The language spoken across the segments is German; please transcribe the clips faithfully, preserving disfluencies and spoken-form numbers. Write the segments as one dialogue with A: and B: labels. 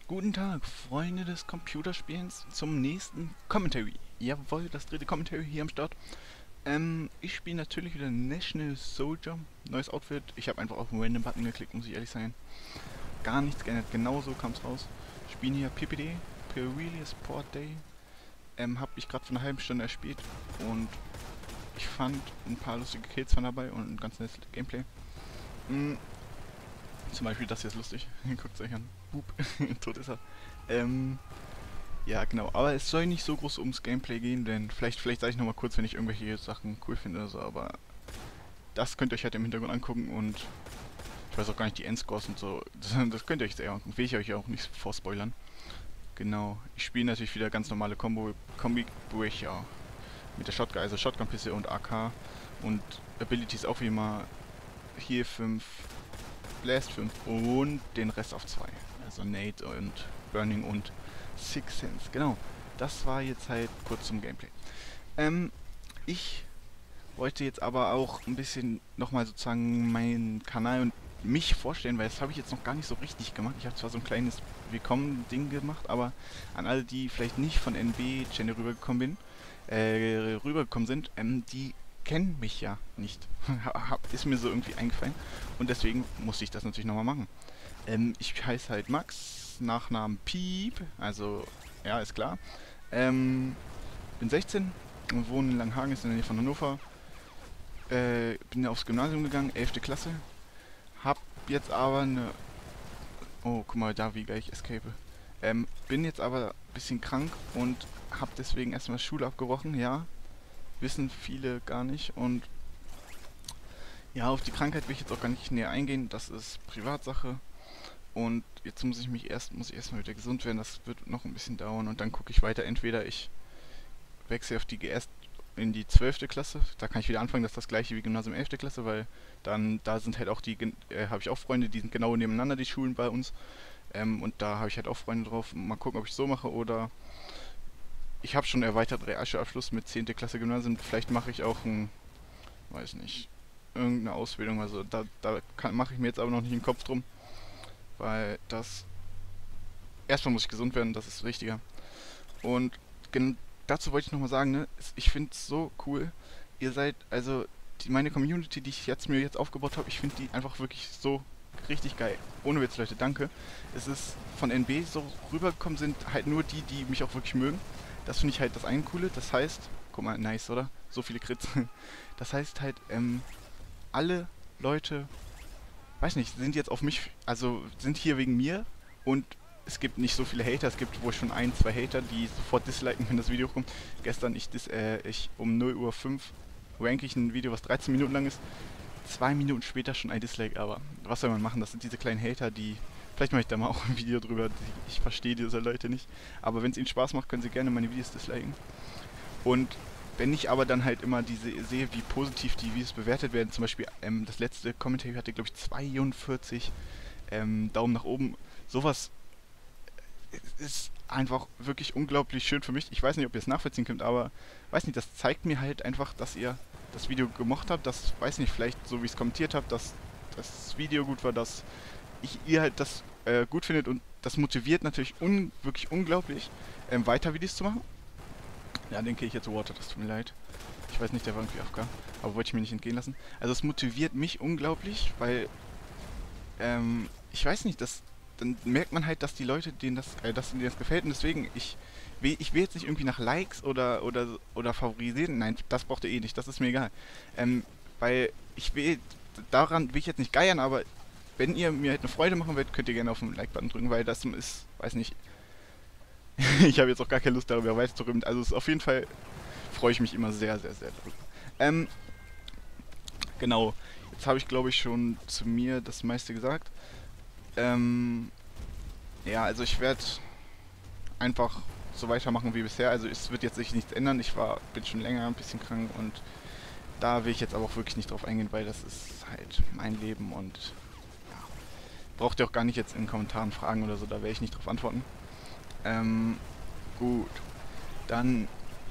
A: Guten Tag, Freunde des Computerspielens, zum nächsten Commentary. Jawohl, das dritte Commentary hier am Start. Ähm, ich spiele natürlich wieder National Soldier. Neues Outfit. Ich habe einfach auf den Random-Button geklickt, muss ich ehrlich sein. Gar nichts geändert, genauso kam es raus. Spielen hier P P D, Perilous Port Day. Ähm, habe ich gerade vor einer halben Stunde erspielt und ich fand ein paar lustige Kills von dabei und ein ganz nettes Gameplay. Mm, Zum Beispiel das hier ist lustig. Guckt es euch an. Boop. Tot ist er. Ähm, ja, genau. Aber es soll nicht so groß ums Gameplay gehen, denn vielleicht, vielleicht sage ich nochmal kurz, wenn ich irgendwelche Sachen cool finde oder so, aber das könnt ihr euch halt im Hintergrund angucken und ich weiß auch gar nicht die Endscores und so. Das, das könnt ihr euch sehr angucken. Will ich euch auch nicht vorspoilern. Genau. Ich spiele natürlich wieder ganz normale Combo, Kombi-Brecher mit der Shotgun, also Shotgun-Pistole und A K und Abilities auch wie immer hier fünf, Blast fünf und den Rest auf zwei. Also Nade und Burning und Six Sense. Genau. Das war jetzt halt kurz zum Gameplay. Ähm, ich wollte jetzt aber auch ein bisschen nochmal sozusagen meinen Kanal und mich vorstellen, weil das habe ich jetzt noch gar nicht so richtig gemacht. Ich habe zwar so ein kleines Willkommen-Ding gemacht, aber an alle, die vielleicht nicht von N B-Channel rübergekommen bin, äh, rübergekommen sind, ähm, die kennen mich ja nicht. Ist mir so irgendwie eingefallen und deswegen musste ich das natürlich nochmal machen. Ähm, ich heiße halt Max, Nachnamen Piep, also ja, ist klar. Ähm, bin sechzehn und wohne in Langhagen, ist in der Nähe von Hannover. Äh, bin aufs Gymnasium gegangen, elfte Klasse. Hab jetzt aber eine... Oh, guck mal, da wie geil ich escape. Ähm, bin jetzt aber ein bisschen krank und hab deswegen erstmal Schule abgebrochen, ja. Wissen viele gar nicht und ja, auf die Krankheit will ich jetzt auch gar nicht näher eingehen, das ist Privatsache. Und jetzt muss ich mich erst, muss ich erstmal wieder gesund werden, das wird noch ein bisschen dauern und dann gucke ich weiter. Entweder ich wechsle auf die G S in die zwölfte Klasse, da kann ich wieder anfangen, das ist das gleiche wie Gymnasium elfte Klasse, weil dann, da sind halt auch die, äh, habe ich auch Freunde, die sind genau nebeneinander, die Schulen bei uns. Ähm, und da habe ich halt auch Freunde drauf. Mal gucken, ob ich so mache oder ich habe schon erweitert Realschulabschluss mit zehnte Klasse Gymnasium. Vielleicht mache ich auch ein, weiß nicht, irgendeine Ausbildung. Also da, da mache ich mir jetzt aber noch nicht den Kopf drum, weil das, erstmal muss ich gesund werden, das ist wichtiger. Und gen dazu wollte ich nochmal sagen, ne, ich finde es so cool. Ihr seid, also die, meine Community, die ich jetzt mir jetzt aufgebaut habe, ich finde die einfach wirklich so richtig geil. Ohne Witz, Leute, danke. Es ist von N B so rübergekommen sind halt nur die, die mich auch wirklich mögen. Das finde ich halt das eine Coole. Das heißt, guck mal, nice, oder? So viele Crits. Das heißt halt, ähm, alle Leute, weiß nicht, sind jetzt auf mich, also sind hier wegen mir und es gibt nicht so viele Hater, es gibt wohl schon ein, zwei Hater, die sofort disliken, wenn das Video kommt. Gestern, ich, dis, äh, ich um null Uhr fünf ranke ich ein Video, was dreizehn Minuten lang ist. Zwei Minuten später schon ein Dislike, aber was soll man machen? Das sind diese kleinen Hater, die... Vielleicht mache ich da mal auch ein Video drüber, die, ich verstehe diese Leute nicht. Aber wenn es ihnen Spaß macht, können sie gerne meine Videos disliken. Und wenn ich aber dann halt immer diese sehe, wie positiv die Videos bewertet werden, zum Beispiel ähm, das letzte Commentary hatte, glaube ich, zweiundvierzig ähm, Daumen nach oben. Sowas ist einfach wirklich unglaublich schön für mich. Ich weiß nicht, ob ihr es nachvollziehen könnt, aber weiß nicht, das zeigt mir halt einfach, dass ihr das Video gemocht habt, dass, weiß nicht, vielleicht so wie ich es kommentiert habe, dass das Video gut war, dass ich ihr halt das äh, gut findet und das motiviert natürlich un wirklich unglaublich, ähm, weiter Videos zu machen. Ja, den kriege ich jetzt Water, das tut mir leid. Ich weiß nicht, der war irgendwie A F K, aber wollte ich mir nicht entgehen lassen. Also es motiviert mich unglaublich, weil, ähm, ich weiß nicht, das, dann merkt man halt, dass die Leute, denen das, äh, dass denen das gefällt und deswegen, ich will, ich will jetzt nicht irgendwie nach Likes oder, oder, oder favorisieren, nein, das braucht ihr eh nicht, das ist mir egal. Ähm, weil ich will, daran will ich jetzt nicht geiern, aber wenn ihr mir halt eine Freude machen wollt, könnt ihr gerne auf den Like-Button drücken, weil das ist, weiß nicht, ich habe jetzt auch gar keine Lust darüber weiterzureden. Also es ist auf jeden Fall, freue ich mich immer sehr, sehr, sehr darüber. Ähm, genau, jetzt habe ich glaube ich schon zu mir das meiste gesagt. Ähm, ja, also ich werde einfach so weitermachen wie bisher. Also es wird jetzt sich nichts ändern. Ich war, bin schon länger ein bisschen krank und da will ich jetzt aber auch wirklich nicht drauf eingehen, weil das ist halt mein Leben und ja, braucht ihr auch gar nicht jetzt in den Kommentaren fragen oder so, da werde ich nicht drauf antworten. Ähm, gut. Dann.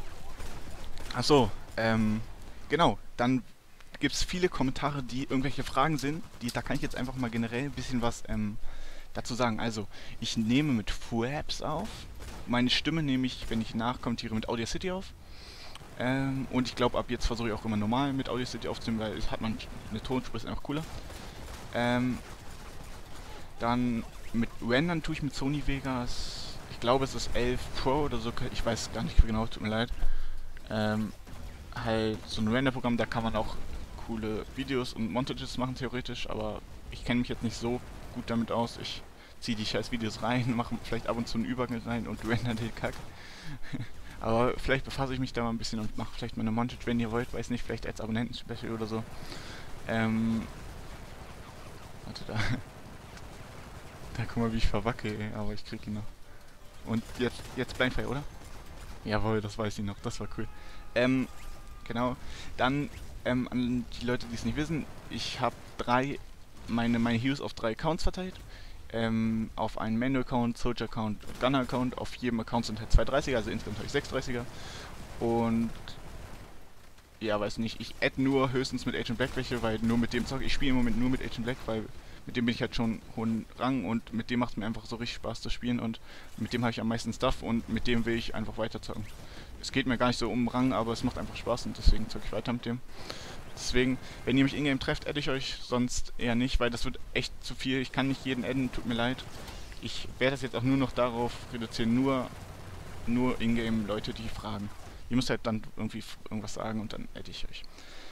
A: Achso, ähm, genau. Dann gibt es viele Kommentare, die irgendwelche Fragen sind. Die, da kann ich jetzt einfach mal generell ein bisschen was ähm, dazu sagen. Also, ich nehme mit Fraps auf. Meine Stimme nehme ich, wenn ich nachkommentiere, mit Audacity auf. Ähm, und ich glaube, ab jetzt versuche ich auch immer normal mit Audacity aufzunehmen, weil es hat man eine Tonspur, ist einfach cooler. Ähm, dann mit Rendern tue ich mit Sony Vegas. Ich glaube, es ist elf Pro oder so. Ich weiß gar nicht genau, tut mir leid. Ähm, halt so ein Render-Programm, da kann man auch coole Videos und Montages machen, theoretisch. Aber ich kenne mich jetzt nicht so gut damit aus. Ich ziehe die scheiß Videos rein, mache vielleicht ab und zu einen Übergang rein und render den Kack. Aber vielleicht befasse ich mich da mal ein bisschen und mache vielleicht mal eine Montage, wenn ihr wollt, weiß nicht, vielleicht als Abonnenten-Special oder so. Ähm, warte, da. Da guck mal, wie ich verwacke, ey, aber ich krieg ihn noch. Und jetzt, jetzt Blindfire, oder? Jawohl, das weiß ich noch, das war cool. Ähm, genau. Dann, ähm, an die Leute, die es nicht wissen, ich habe drei, meine, meine Heroes auf drei Accounts verteilt. Ähm, auf einen Manual-Account, Soldier-Account und Gunner-Account. Auf jedem Account sind halt zwei dreißiger, also insgesamt habe ich sechs dreißiger. Und ja, weiß nicht, ich add nur höchstens mit Agent Black welche, weil nur mit dem zocke ich. spiele im Moment nur mit Agent Black, weil mit dem bin ich halt schon hohen Rang und mit dem macht es mir einfach so richtig Spaß zu spielen und mit dem habe ich am meisten Stuff und mit dem will ich einfach weiter zocken. Es geht mir gar nicht so um Rang, aber es macht einfach Spaß und deswegen zocke ich weiter mit dem. Deswegen, wenn ihr mich in-game trefft, adde ich euch, sonst eher nicht, weil das wird echt zu viel. Ich kann nicht jeden adden, tut mir leid. Ich werde das jetzt auch nur noch darauf reduzieren, nur, nur in-game Leute, die fragen. Ihr müsst halt dann irgendwie irgendwas sagen und dann adde ich euch.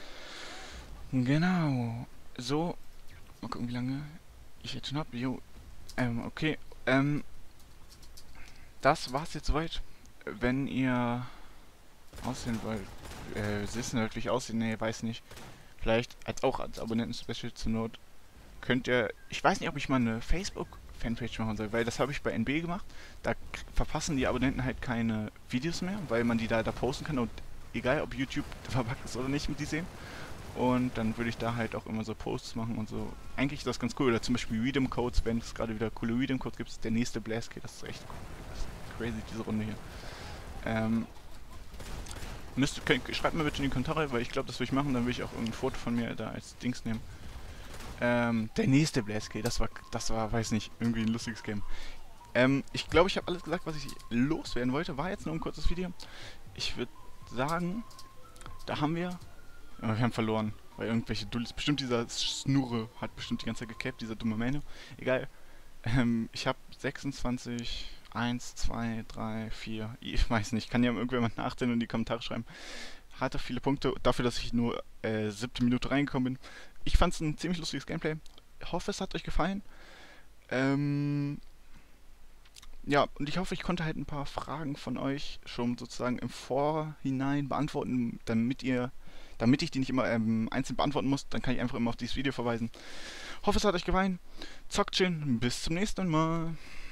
A: Genau. So. Mal gucken, wie lange ich jetzt schon habe. Jo. Ähm, okay. Ähm. Das war's jetzt soweit. Wenn ihr aussehen wollt, äh, wissen wirklich aussehen, nee, weiß nicht. Vielleicht als auch als Abonnenten-Special zur Not. Könnt ihr. Ich weiß nicht, ob ich mal eine Facebook-Fanpage machen soll, weil das habe ich bei N B gemacht. Da verpassen die Abonnenten halt keine Videos mehr, weil man die da, da posten kann und egal ob YouTube verpackt ist oder nicht, mit die sehen. Und dann würde ich da halt auch immer so Posts machen und so. Eigentlich ist das ganz cool. Oder zum Beispiel Redeem Codes, wenn es gerade wieder coole Redeem Codes gibt. Der nächste Blast, das ist echt cool. Das ist crazy, diese Runde hier. Ähm, müsst, könnt, schreibt mir bitte in die Kommentare, weil ich glaube, das will ich machen. Dann will ich auch irgendein Foto von mir da als Dings nehmen. Ähm, der nächste Blast, das war, das war, weiß nicht, irgendwie ein lustiges Game. Ähm, ich glaube, ich habe alles gesagt, was ich loswerden wollte. War jetzt nur ein kurzes Video. Ich würde sagen, da haben wir... Ja, wir haben verloren, weil irgendwelche Dullis... Bestimmt dieser Snurre hat bestimmt die ganze Zeit gecapt, dieser dumme Mano. Egal. Ähm, ich habe sechsundzwanzig, eins, zwei, drei, vier... Ich weiß nicht, kann ja irgendjemand nachdenken und in die Kommentare schreiben. Hatte viele Punkte, dafür, dass ich nur äh, siebte Minute reingekommen bin. Ich fand es ein ziemlich lustiges Gameplay. Ich hoffe, es hat euch gefallen. Ähm... Ja, und ich hoffe, ich konnte halt ein paar Fragen von euch schon sozusagen im Vorhinein beantworten, damit ihr, damit ich die nicht immer ähm, einzeln beantworten muss. Dann kann ich einfach immer auf dieses Video verweisen. Hoffe, es hat euch gefallen. Zockt schön. Bis zum nächsten Mal.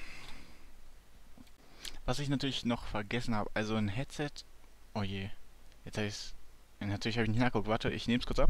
A: Was ich natürlich noch vergessen habe, also ein Headset. Oh je. Jetzt habe ich es. Natürlich habe ich nicht nachgeguckt. Warte, ich nehme es kurz ab.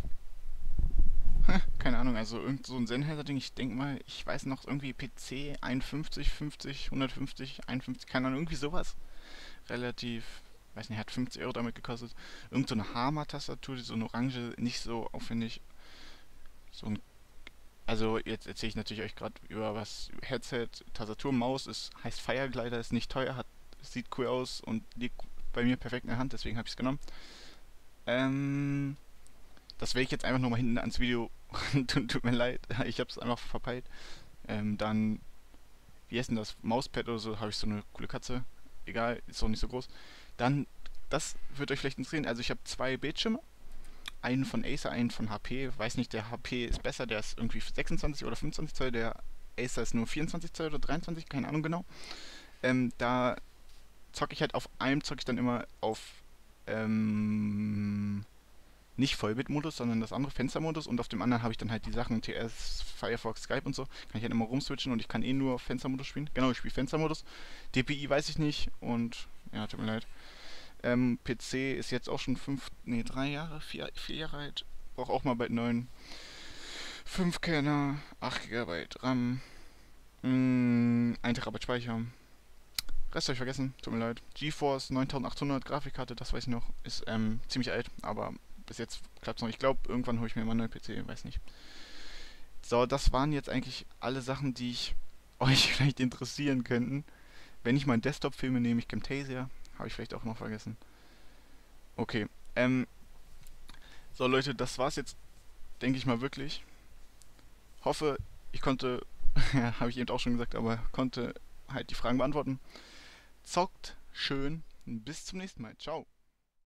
A: Keine Ahnung, also irgend so ein Sennheiser-Ding, ich denke mal, ich weiß noch, irgendwie P C einundfünfzig, fünfzig, hundertfünfzig, einundfünfzig, keine Ahnung, irgendwie sowas. Relativ, weiß nicht, hat fünfzig Euro damit gekostet. Irgend so eine Hama-Tastatur, so eine orange, nicht so aufwendig. So ein, also jetzt erzähle ich natürlich euch gerade über was, Headset, Tastatur, Maus, ist, heißt Fireglider, ist nicht teuer, hat, sieht cool aus und liegt bei mir perfekt in der Hand, deswegen habe ich es genommen. Ähm... Das werde ich jetzt einfach nochmal hinten ans Video. tut, tut mir leid, ich habe es einfach verpeilt. Ähm, dann, wie heißt denn das? Mauspad oder so, habe ich so eine coole Katze. Egal, ist auch nicht so groß. Dann, das wird euch vielleicht interessieren. Also ich habe zwei Bildschirme. Einen von Acer, einen von H P. Weiß nicht, der H P ist besser, der ist irgendwie sechsundzwanzig oder fünfundzwanzig Zoll. Der Acer ist nur vierundzwanzig Zoll oder dreiundzwanzig, keine Ahnung genau. Ähm, da zocke ich halt auf einem, zocke ich dann immer auf, ähm... nicht Vollbit-Modus, sondern das andere Fenstermodus und auf dem anderen habe ich dann halt die Sachen T S, Firefox, Skype und so. Kann ich halt immer rumswitchen und ich kann eh nur Fenstermodus spielen. Genau, ich spiele Fenstermodus. D P I weiß ich nicht und ja, tut mir leid. Ähm, P C ist jetzt auch schon fünf, nee, drei Jahre, vier, vier Jahre alt. Braucht auch mal bald neun. fünf Kerner, acht Gigabyte RAM, mh, ein Terabyte Speicher. Rest habe ich vergessen, tut mir leid. GeForce neuntausendachthundert Grafikkarte, das weiß ich noch, ist ähm, ziemlich alt, aber bis jetzt klappt es noch. Ich glaube, irgendwann hole ich mir mal einen neuen P C, weiß nicht. So, das waren jetzt eigentlich alle Sachen, die ich euch vielleicht interessieren könnten. Wenn ich meinen Desktop filme, nehme ich Camtasia. Habe ich vielleicht auch noch vergessen. Okay. Ähm, so Leute, das war's jetzt, denke ich mal wirklich. Hoffe, ich konnte, ja, habe ich eben auch schon gesagt, aber konnte halt die Fragen beantworten. Zockt schön. Bis zum nächsten Mal. Ciao.